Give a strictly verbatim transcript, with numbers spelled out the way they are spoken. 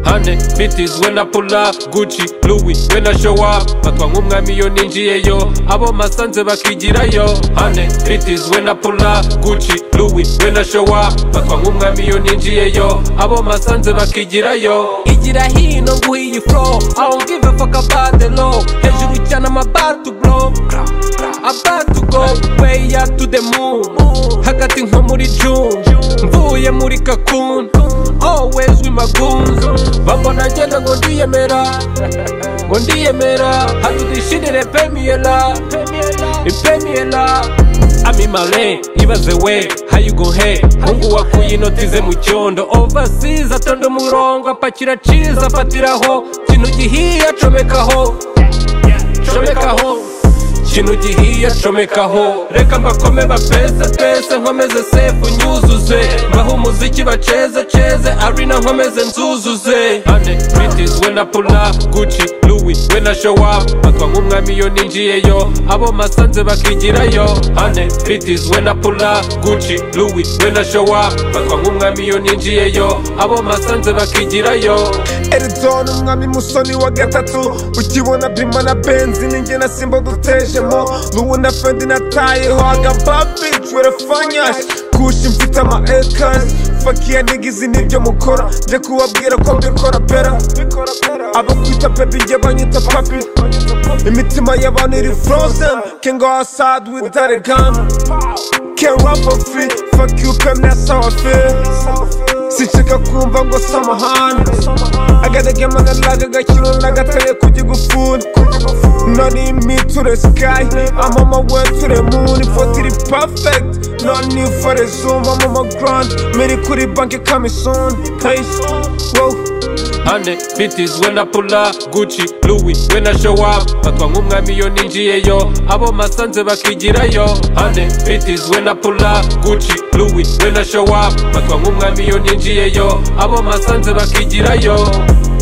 Honey, fifties when I pull up, Gucci, Louis when I show up. Batwa nk'umwami iyo ninjiyeyo, abo masanze bakigirayo. Honey, fifties when I pull up, Gucci, Louis when I show up. Batwa nk'umwami iyo ninjiyeyo, abo masanze bakigirayo. Igira hino nguhiye flow, I don't give a fuck about the law. Hejuru cyane I'm about to blow, about to go way up to the moon. Hagati nko muri June, mvuye muri Cocoon, always with my goons. Bambona ngenda ngo ndiyemera, ngo ndiyemera. Hadudishirire pemiyela, ipemiyela. I'm in my lane, ibaze we, how you gon' hate? Mungu wakuye inotize mu cyondo. Overseas atonda umurongo, apakira cheese afatiraho. Kintu gihiye acomekaho, comekaho. Kintu gihiye comekaho. Reka mbakome bapese pese, nkomeze sefu nyuzuze. Mbaho umuziki baceze ceze, arena nkomeze nzuzuze. Honey, fifties when I pull up, Gucci, Louis when I show up. Batwa nk'umwami iyo ninjiyeyo, abo masanze bakigirayo. Honey, fifties when I pull up, Gucci, Louis when I show up. Batwa nk'umwami iyo ninjiyeyo, abo masanze bakigirayo. Eridon umwami musoni wa gatatu, ukibona bima na benzi ninjye na simba dutejemo. N'ubu na fendi natayeho agaba bitch werafanya kushi mfite ama acres. Fuck ya niggas nibyo mukora, nje kubabwira ko mbikora pera. Abo kwita baby njye banyita papi, imitima y'abantu iri frozen. Can go outside without a gun, can't rap for free. Fuck you pem, that's how I feel. Sinshaka kumva ngo samahani, agadege manalaga gakiro nagateye kugigufuni. Not in me to the sky, I'm on my way to the moon. If I did it perfect, no need for the zoom. I'm on my grind, made it kuri bank it coming soon. Hey, whoa. Honey, fifties when I pull up, Gucci, Louis when I show up. Batwa nk'umwami iyo ninjiyeyo, abo masanze bakigirayo. Honey, fifties when I pull up, Gucci, Louis when I show up. Batwa nk'umwami iyo ninjiyeyo, abo masanze bakigirayo.